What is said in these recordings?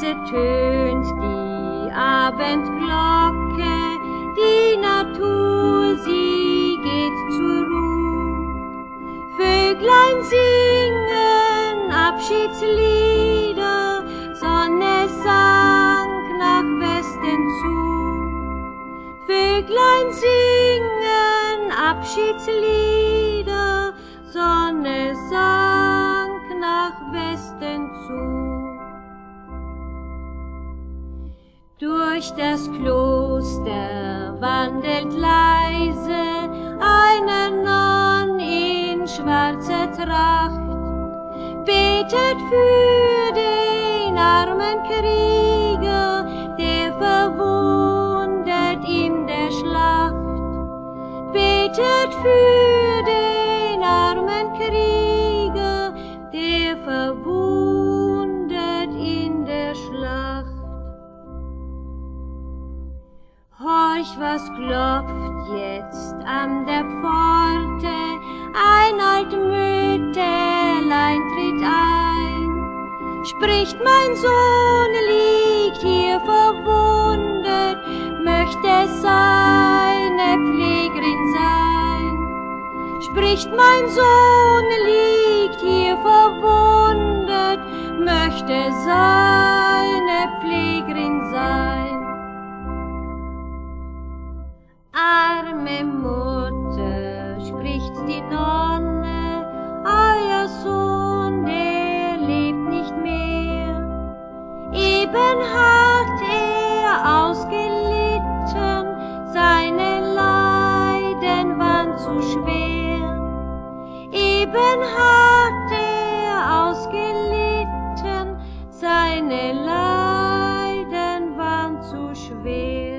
tönt die Abendglocke, die Natur, sie geht zur Ruh. Vöglein singen Abschiedslieder, Sonne sank nach Westen zu. Vöglein singen Abschiedslieder, Sonne sank nach Westen zu. Durch das Kloster wandelt leise eine Nonn in schwarzer Tracht, betet für den armen Krieger, der verwundet in der Schlacht, betet für den armen Krieger, der verwundet in der Schlacht. Horch, was klopft jetzt an der Pforte, ein alt Mütterlein tritt ein. Spricht, mein Sohn liegt hier verwundet, möchte seine Pflegerin sein. Spricht, mein Sohn liegt hier verwundet, möchte seine Pflegerin sein. Arme Mutter, spricht die Nonne, euer Sohn, der lebt nicht mehr. Eben hat er ausgelitten, seine Leiden waren zu schwer. Eben hat er ausgelitten, seine Leiden waren zu schwer.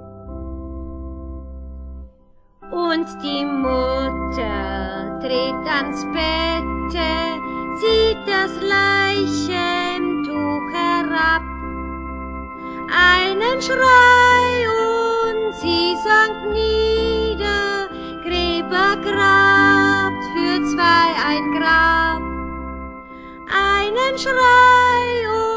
Und die Mutter tritt ans Bette, zieht das Leichentuch herab. Einen Schrei und sie sank nieder, Gräber grabt für zwei ein Grab. Einen Schrei